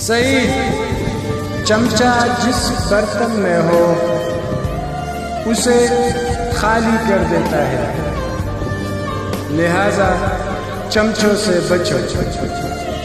सईद, चमचा जिस बर्तन में हो उसे खाली कर देता है, लिहाजा चमचों से बचो।